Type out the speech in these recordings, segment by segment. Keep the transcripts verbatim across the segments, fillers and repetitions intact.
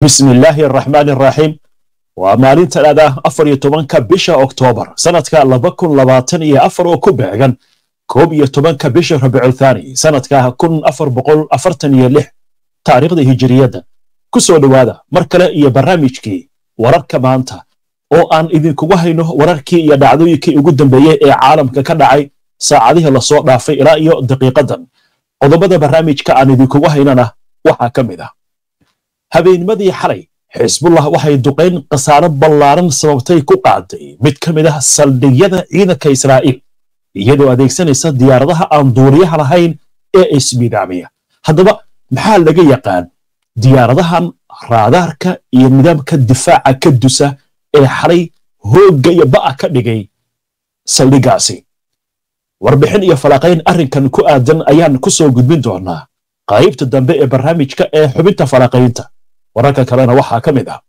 بسم الله الرحمن الرحيم ومالين تلادا أفر يتوبانك بشا أكتوبر سنة لبكن لباتن يا أفر وكوبعغن كوب يتوبانك بشا ربع الثاني سنة كن أفر بقول أفرتن يلح تاريخ دي هجرية كسو دوادا مركلة يا برامجكي ورارك مانتا oo aan idinku wahayno wararkii iyo dhacdooyinkii ugu dambeeyay ee caalamka ka dhacay saacadihi la soo dhaafay ilaa iyo daqiiqadan qodobada barnaamijka aan idinku wahaynana waxa kamid ah habeennimadii xalay xisbullah waxay duqeyn qasaaro ballaaran sababtay ku qaaday mid kamid ah saldhigyada ciidanka Israa'iil iyadoo adeegsanaysa diyaaradaha aan duuliyaha lahayn ee ismiidaamiya haddaba maxaa laga yaqaan diyaaradahan raadaarka iyo nidaamka difaaca ka dusa ee xalay hooga iyo ba'a ka dhigay saldhigaasi warbixin iyo falaqayn arrinkan ku aadan ayaan ku soo gudbin doonaa qaybta dambe ee barnaamijka ee xubinta falaqaynta wararka kalena waxaa ka mid ah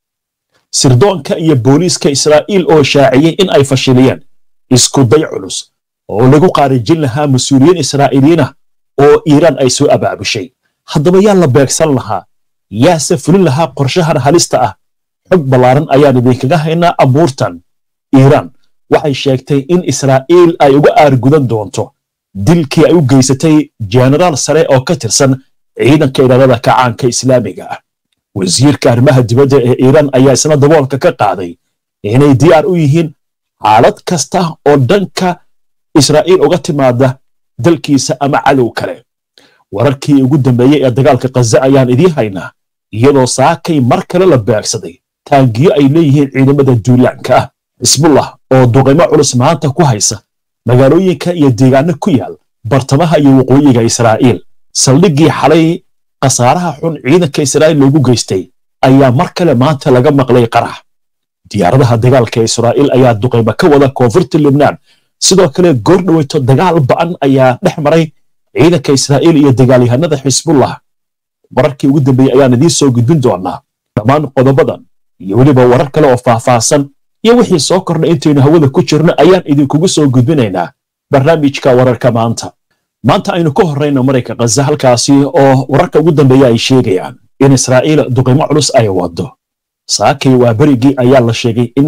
sirdoonka iyo booliiska Israa'iil oo shaaciyay in ay fashiliyeen isku day culus oo lagu qaarijin lahaa mas'uuliyiin Israa'iiliyiin ah oo Iiraan ay soo abaabushay haddaba yaa la beegsan lahaa yaa se fulin lahaa qorshahan halista ah xog ballaaran ayaan idinkaga haynaa abuurtan Iiraan waxay sheegtay in Israa'iil ay uga aargudan doonto dilkii ay u geysatay generaal sare oo ka tirsan ciidanka ilaalada kacaanka Islaamiga ah wasiirka arrimaha dibadda ee Iiraan ayaa isna daboolka ka qaaday inay diyaar u yihiin xaalad kasta oo dhanka Israa'iil uga timaada dalkiisa ama cadow kale wararkii ugu dambeeyay ee dagaalka Gaza ayaan idin haynaa iyadoo saakay mar kale la beegsaday taangiyo ay leeyihiin ciidamada duulaanka ah xisbullah oo duqeymo culus maanta ku haysa magaalooyinka iyo deegaano ku yaal bartamaha iyo waqooyiga Israa'iil saldhigii xalay qasaaraha xun ciidanka Israa'iil loogu geystay ayaa mar kale maanta laga maqlay qarax diyaaradaha dagaalka Israa'iil ayaa duqeymo ka wada koonfurta Lebanon sidoo kale goor dhaweyto dagaal ba'an ayaa dhex maray ciidanka Israa'iil iyo dagaalyahanada xisbullah wararkii ugu dambeeyay ayaan idin soo gudbin doonaa dhammaan qodobadan iyo waliba warar kale oo faahfaahsan iyo wixii soo kordhay intaynu hawada ku jirno ayaan idinkugu soo gudbinaynaa barnaamijka wararka maanta maanta aynu ka horreyno marayka Gaza halkaasi oo wararka ugu dambeeya ay sheegayaan in Israa'iil duqeymo culus ay wado saakay waa berigii ayaa la sheegay in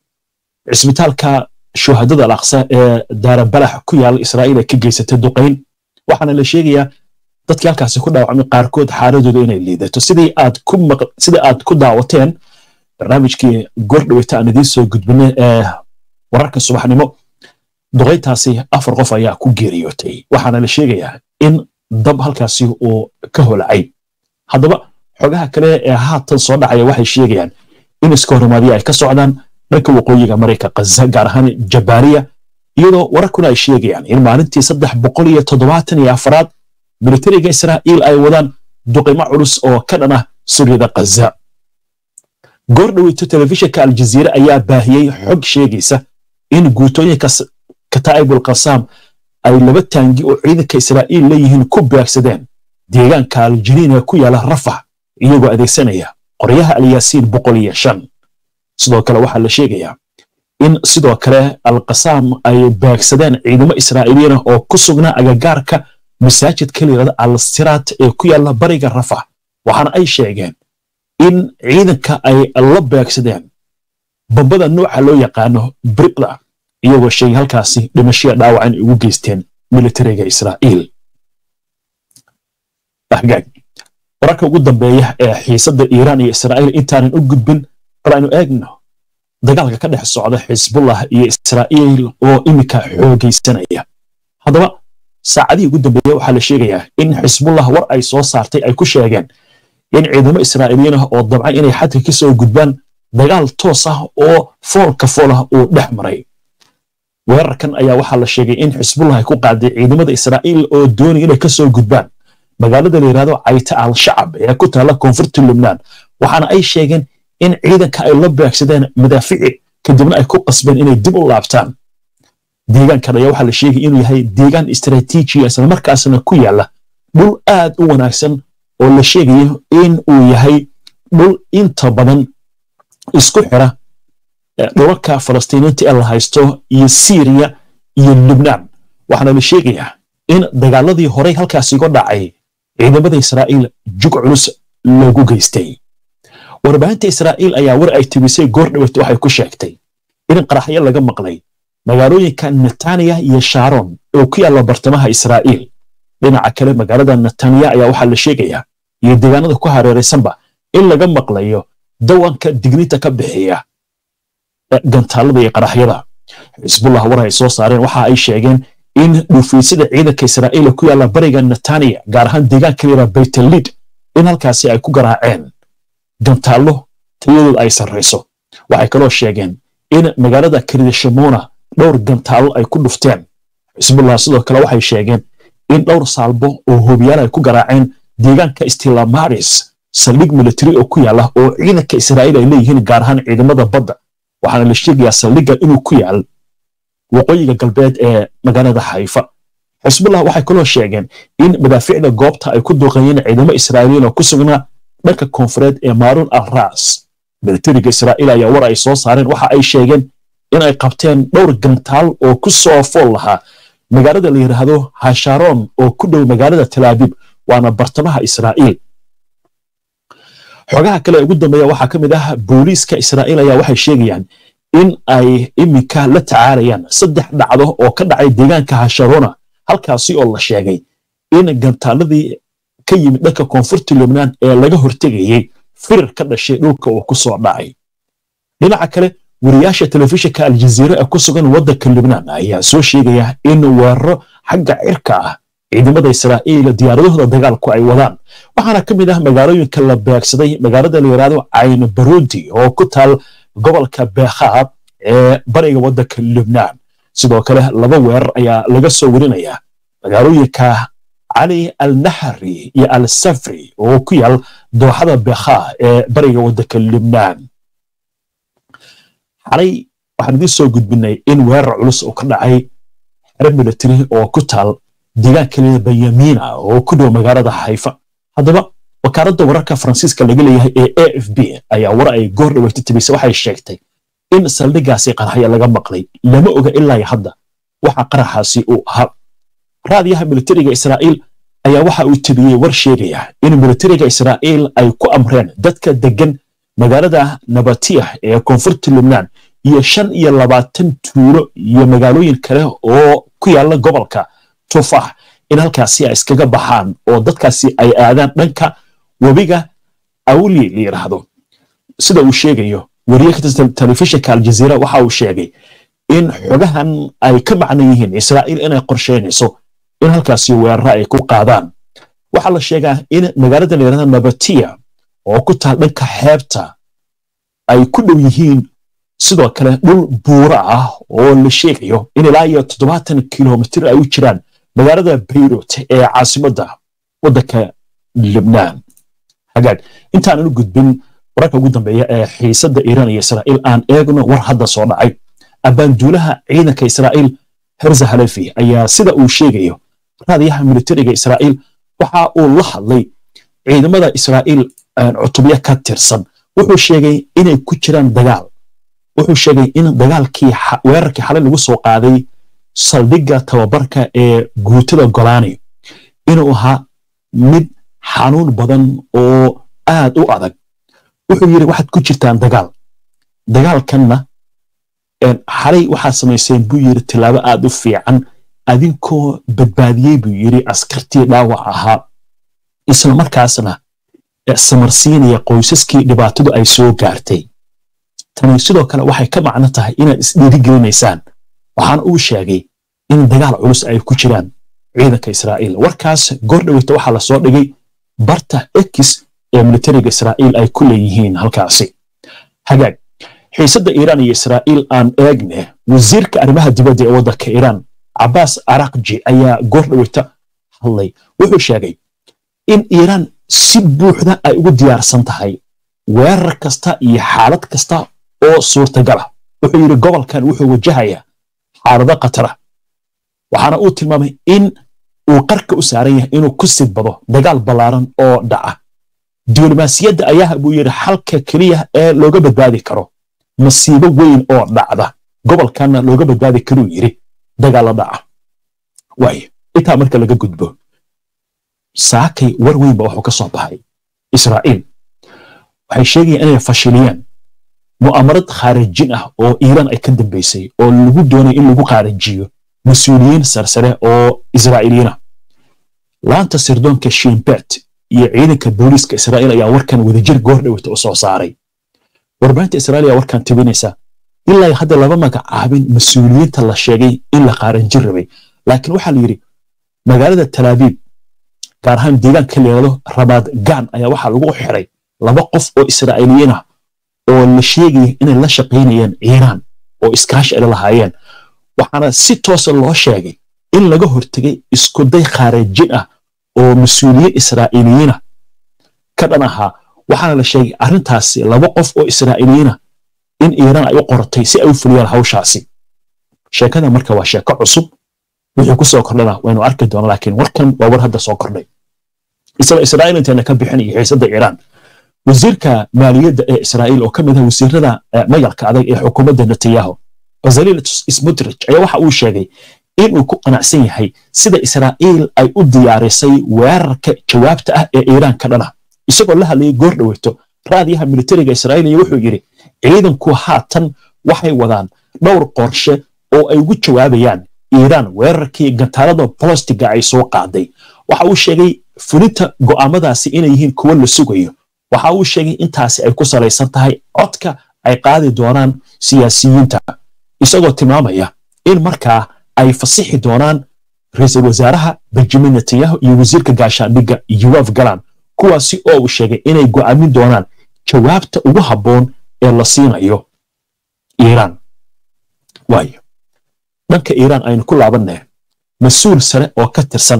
cisbitaalka shuhadada al-Aqsa ee Daarabalax ku yaal Israa'iil ka geysatay duqeyn waxaana la sheegayaa dadkii halkaasi ku dhaawacmay qaarkood xaaladooda inay liidato sidii aad ku sidii aad ku daawateen barnaamijkii gordhaweyta aan idiin soo gudbinay ee wararka subaxnimo duqeyntaasi afar qof ayaa ku geeriyootay waxaana la sheegayaa in dab halkaasi uu ka holacay haddaba xogaha kale ee haatan soo dhacaya waxay sheegayaan in iska horimaadyo ay ka socdaan dhanka waqooyiga marayka Gaza gaar ahaan Jabaaliya iyadoo wararkuna ay sheegayaan in maalintii saddex boqol iyo toddobaatan iyo afaraad militariga Israa'iil ay wadaan duqeymo culus oo ka dhan ah Suuriyada Gaza goordhaweyto telefishinka Al Jazeera ayaa baahiyay xog sheegaysa in guutooyinka Kataa'ibul Qassam ay laba taangi oo ciidanka Israa'iil leeyihiin ku beegsadeen deegaanka Al-Janiin ku yaala Rafah iyagoo adeegsanaya qoryaha Al-Yaasiin boqol iyo shan sidoo kale waxaa la sheegayaa in sidoo kale Al-Qassam ay beegsadeen ciidamo Israa'iiliyiin oo ku sugnaa agagaarka masaajidka leeyahay Al-Siraat ee ku yaala bariga Rafah waxaana ay sheegeen in ciidanka ay la beegsadeen bambada nooca loo yaqaano briqda iyagoo shay halkaasi dhimasho dhaawac in ugu geysteen militariga Israa'iil bahgaag wararka ugu dambeeya ee xiisadda Iiraan iyo Israa'iil intaanan u gudbin qaraanu eegno dagaalka ka dhex socda xisbullah iyo Israa'iil oo imika xoogaysanaya haddaba saacadii ugu dambeeyay waxaa la sheegayaa in xisbullah war ay soo saartay ay ku sheegeen in ciidamo Israa'iiliyiin ah oo dabcan inay xadka ka soo gudbaan dagaal toos ah oo foolka fool ah uu dhex maray weerarkan ayaa waxaa la sheegay in xisbullah ay ku qaaday ciidamada Israa'iil oo doonaya inay ka soo gudbaan magaalada la yiraahdo Cayta al-Shacab ee ku taala koonfurta Lebanon waxaana ay sheegeen in ciidanka ay la beegsadeen madaafiic kadibna ay ku qasbeen inay dib u laabtaan deegaankan ayaa waxaa la sheegay inuu yahay deegaan istiraatiiji ah isla markaasna ku yaala dhul aad u wanaagsan oo la sheegayo in uu yahay dhul inta badan isku xira dhulalka Falastiiniinta ee la haysto iyo Syria iyo Lebanon waxaana la sheegayaa in dagaaladii hore halkaas uga dhacay ciidamada Israa'iil jug culus lagu geystay warbaahinta Israa'iil ayaa war ay tibisay goor dhawaato waxay ku sheegtay in qaraxyo laga maqlay magaalooyinka Netanya iyo Sharon oo ku yaala bartamaha Israa'iil. dhinaca kale magaalada Netanya ayaa waxaa la sheegayaa iyo deegaanada ku hareeraysanba in laga maqlayo dawanka digniinta ka bixiya gantaalada iyo qaraxyada. Xisbullah war ay soo saareen waxa ay sheegeen in dhufiisada ciidanka Israa'iil ku yaala bariga Netanya gaar ahaan deegaanka yara Beit-Lid in halkaasi ay ku garaaceen gantaalo tayadooda ay sarreyso. waxay kaloo sheegeen in magaalada Kiryat-Shimona dhowr gantaalo ay ku dhufteen. Xisbullah sidoo kale waxay sheegeen in dhowr saalbo oo hoobiyaal ay ku garaaceen deegaanka Istilamaris saldhig military oo ku yaala oo ciidanka Israa'iil ay leeyihiin gaar ahaan ciidamada badda. waxaana la sheegayaa saldhigga inuu ku yaal waqooyiga galbeed ee magaalada Haifa. Xisbullah waxay kaloo sheegeen in madaafiicda goobta ay ku duqeeyeen ciidamo Israa'iiliyiin oo ku sugnaa dhanka koonfureed ee Maroon al-Ras. militariga Israa'iil ayaa war ay soo saareen waxa ay sheegeen in ay qabteen dhowr gantaal oo ku soo fool lahaa magaalada la yiraahdo Hasharon oo ku dhow magaalada Tel Aviv waana bartamaha Israa'iil. xogaha kale ugu dambeeya waxaa ka mid ah booliiska Israa'iil ayaa waxay sheegayaan in ay iminka la tacaalayaan saddex dhacdo oo ka dhacay deegaanka Hasharona halkaasi oo la sheegay in gantaaladii ka yimid dhanka koonfurta Lebanon ee laga hortegayay firir ka dhashay dhulka oo ku soo dhacay. dhinaca kale wariyaasha telefishinka Al Jazeera ee ku sugan waddanka Lebanon ayaa soo sheegaya in weeraro xagga cirka ah ciidamada Israa'iil diyaaradooda dagaalku ay wadaan. waxaana ka mid ah magaalooyinka la beegsaday magaalada la yiraahdo Ayn Baroudi oo ku taal gobolka Bekaa ee bariga waddanka Lebanon. sidoo kale laba weerar ayaa laga soo warinayaa magaalooyinka Ali al-Nahri iyo al-Safri oo ku yaal dooxada Bekaa ee bariga waddanka Lebanon. xalay waxaan idin soo gudbinay in weerar culus oo ka dhacay xero military oo ku taal deegaanka Benyamin oo ku dhow magaalada Haifa. haddaba wakaaladda wararka Faransiiska laga leeyahay ee A F B ayaa war ay goor dhawaato tibisay waxay sheegtay in saldhiggaasi qaraxyo laga maqlay lama oga ilaa hadda waxa qaraxaasi uu ahaa. raadiyaha militariga Israa'iil ayaa waxa uu tibiyey war sheegaya in militariga Israa'iil ay ku amreen dadka degan magaalada Nabatiyah ee koonfurta Lebanon iyo shan iyo labaatan tuulo iyo magaalooyin kale oo ku yaala gobolka Tufah in halkaasi ay iskaga baxaan oo dadkaasi ay aadaan dhanka webiga Awli la yiraahdo. sida uu sheegayo wariyaha telefishinka Al Jazeera waxa uu sheegay in xogahan ay ka macnan yihiin Israa'iil inay qorsheynayso in halkaasi weeraro ay ku qaadaan. waxa la sheegaa in magaalada la yiraahdo Nabatiyah oo ku taal dhanka xeebta ay ku dhow yihiin sidoo kale dhul buura ah oo la sheegayo in ilaa iyo toddobaatan kiiloomitir ay u jiraan magaalada Beirut ee caasimadda waddanka Lebanon. hagaag intaan u gudbin wararka ugu dambeeya ee xiisadda Iiraan iyo Israa'iil aan eegno war hadda soo dhacay. abaanduulaha ciidanka Israa'iil Herza Halefi ayaa sida uu sheegayo raadiyaha militariga Israa'iil waxa uu la hadlay ciidamada Israa'iil cutubyo ka tirsan. wuxuu sheegay inay ku jiraan dagaal. wuxuu sheegay in dagaalkii weerarkii xalay lagu soo qaaday saldhigga tababarka ee guutada Golani inuu ahaa mid xanuun badan oo aad u adag. wuxuu yiri waxaad ku jirtaan dagaal. dagaalkanna xalay waxaa samayseen buu yiri tilaabo aad u fiican adinkoo badbaadiyey buu yiri askartii dhaawac ahaa isla markaasna samarsiinaya qoysaskii dhibaatadu ay soo gaartay. tani sidoo kale waxay ka macno tahay inaad isdhiirigelinaysaan. waxaan uu sheegay in dagaal culus ay ku jiraan ciidanka Israa'iil. warkaas goor dhawaato waxaa la soo dhigay barta X ee militariga Israa'iil ay ku leeyihiin halkaasi. hagaag xiisadda Iiraan iyo Israa'iil aan eegne wasiirka arrimaha dibadda ee waddanka Iiraan Abbas Araqji ayaa goor dhawaato hadlay. wuxuu sheegay in Iiraan si buuxda ay ugu diyaarsan tahay weerar kasta iyo xaalad kasta oo suurtagal ah. wuxuu yiri gobolkan wuxuu wajahayaa xaalado khatar ah. waxaana uu tilmaamay in uu qarka u saaran yahay inuu ku sidbado dagaal ballaaran oo dhaca. diblomaasiyadda ayaa buu yiri xalka kaliya ee looga badbaadi karo masiibo weyn oo dhacda gobolkanna looga badbaadi karo yiri dagaal dhaca. way inta marka laga gudbo saakay war weyn ba wuxuu ka soo baxay Israa'iil. waxay sheegayaan inay fashiliyeen mu'amarad khaarijin ah oo Iiraan ay ka dambeysay oo lagu doonay in lagu khaarijiyo mas'uuliyiin sarsare oo Israa'iiliyiin ah laanta sirdoonka Shin Bet iyo ciidanka booliiska Israa'iil ayaa warkan wadajir goor dhawata u soo saaray warbaahinta Israa'iil ayaa warkan tibinaysa ilaa hadda laba magacaabin mas'uuliyiinta la sheegay in la khaarijin rabay laakiin waxa la yiri magaalada Tel Aviv gaar ahaan deegaanka leedo Rabat Gan ayaa waxa lagu xiray laba qof oo Israa'iiliyiin ah oo la sheegay inay la shaqeynayeen Iiraan oo iskaashi ay lahaayeen waxaana si toos ah loo sheegay in laga hortagay isku day khaarijin ah oo mas'uuliyiin Israa'iiliyiin ah ka dhan ahaa waxaana la sheegay arrintaasi laba qof oo Israa'iiliyiin ah in Iiraan ay u qortay si ay u fuliyaan hawshaasi sheekada marka waa sheeko cusub wixii ku soo kordhana waynu arki doonaa laakiin warkan waa war hadda soo kordhay isla Israa'iil inta ka bixin iyo xiisadda Iiraan wasiirka maaliyadda ee Israa'iil oo kamid ah wasiirada mayalka adag ee xukuumadda Netanyahu Bezalel Smotrich ayaa waxa uu sheegay in uu ku qanacsan yahay sida Israa'iil ay u diyaarisay weerarka jawaabta ah ee Iiraan ka dhana isagoo la hadlayay goor dhaweeto raadiyaha militariga Israa'iil wuxuu yiri ciidanku haatan waxay wadaan dhowr qorshe oo ay ugu jawaabayaan Iiraan weerarkii gantaalada balastiga ay soo qaaday waxa uu sheegay fulinta go'aamadaasi inay yihiin kuwo la sugayo waxa uu sheegay intaasi ay ku salaysan tahay codka ay qaadi doonaan siyaasiyiinta isagoo tilmaamaya in markaa ay fasixi doonaan ra'iisul wasaaraha Benjamin Netanyahu iyo wasiirka gaashaandhigga Yoav Gallant kuwaasi oo uu sheegay inay go'aamin doonaan jawaabta ugu habboon ee la siinayo Iiraan waayo dhanka Iiraan aynu ku laabanay mas'uul sare oo ka tirsan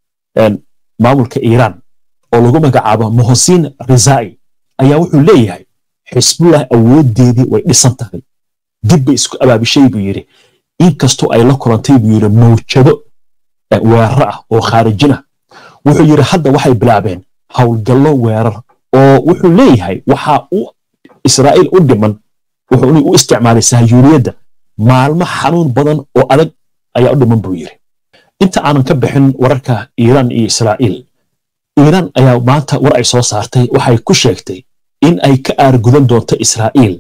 maamulka Iiraan oo lagu magacaabo Mohsin Rizai ayaa wuxuu leeyahay Xisbullah awoodeedii way dhisan tahay dib bay isku abaabishay buu yiri inkastoo ay la kulantay buu yiri mawjado weerar ah oo khaarijina wuxuu yiri hadda waxay bilaabeen hawlgallo weerar oo wuxuu leeyahay waxa uu Israa'iil u dhiman wuxuu u isticmaalay sahyuuriyadda maalmo xanuun badan oo adag ayaa u dhiman buu yiri inta aanan ka bixin wararka Iiraan iyo Israa'iil Iiraan ayaa maanta war ay soo saartay waxay ku sheegtay in ay ka aargudan doonto Israa'iil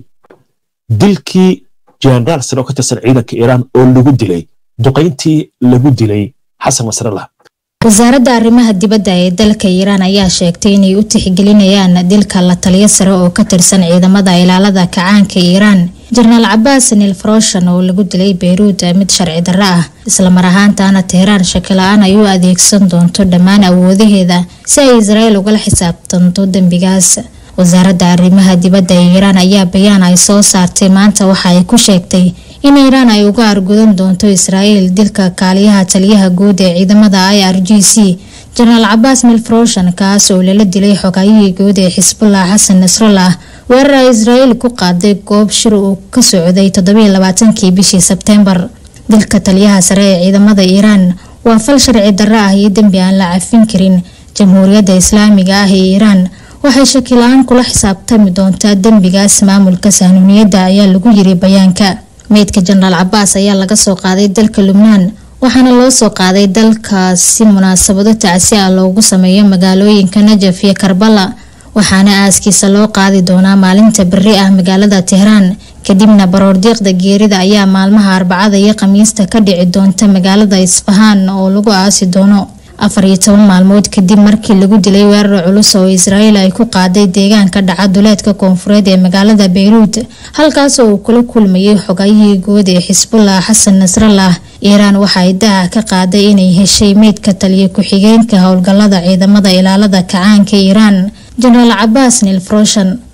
dilkii General Sano ka tirsan ciidanka Iiraan oo lagu dilay duqeyntii lagu dilay Xasan Nasrallah wasaaradda arrimaha dibadda ee dalka Iiraan ayaa sheegtay inay u tixgelinayaan dilka la taliya sare oo ka tirsan ciidamada ilaalada kacaanka Iiraan General Abbas Nilfaroshan oo lagu dilay Beirut mid sharci darro ah isla mar ahaantaana Tehran shakila'aan ay u adeegsan doonto dhammaan awoodaheeda si ay Israa'iil uga xisaabtanto dambigaas wasaaradda arrimaha dibadda ee Iiraan ayaa bayaan ay soo saartay maanta waxa ay ku sheegtay in Iiraan ay uga argudan doonto Israa'iil dilka kaaliyaha taliyaha guud ee ciidamada I R G C General Abbas Nilfaroshan kaas oo la dilay xogaayihii guud ee Xisbullah Xasan Nasrallah weerar Israa'iil ku qaaday goob shir uu ka socday toddoba iyo labaatankii bishii Sebtembar dilka taliyaha sare ee ciidamada Iiraan waa fal sharci darro ah iyo dambi aan la cafin karin Jamhuuriyadda Islaamiga ah ee Iiraan waxay shakilaan kula xisaabtami doontaa dambigaas maamulka sahnuniyadda ayaa lagu yiri bayaanka meedka General Abbas ayaa laga soo qaaday dalka Lubnaan waxaana loo soo qaaday dalkaasi munaasabado tacsi ah loogu sameeyo magaalooyinka Najaf iyo Karbala waxaana aaskiisa loo qaadi doonaa maalinta berri ah magaalada Tehran kadibna baroordiiqda geerida ayaa maalmaha Arbacada iyo Khamiista ka dhici doonta magaalada Isfahan oo lagu aasi doono afar iyo toban maalmood kadib markii lagu dilay weerar culus oo Israa'iil ay ku qaaday deegaanka dhacaduleedka koonfureed ee magaalada Beirut halkaas oo kula kulmayay xogaayihii guud ee Xisbullah Xasan Nasrallah Iiraan waxay daa ka qaaday inay heshay meedka taliye ku-xigeenka howlgallada ciidamada ilaalada kacaanka Iiraan General Abbas Nilfaroshan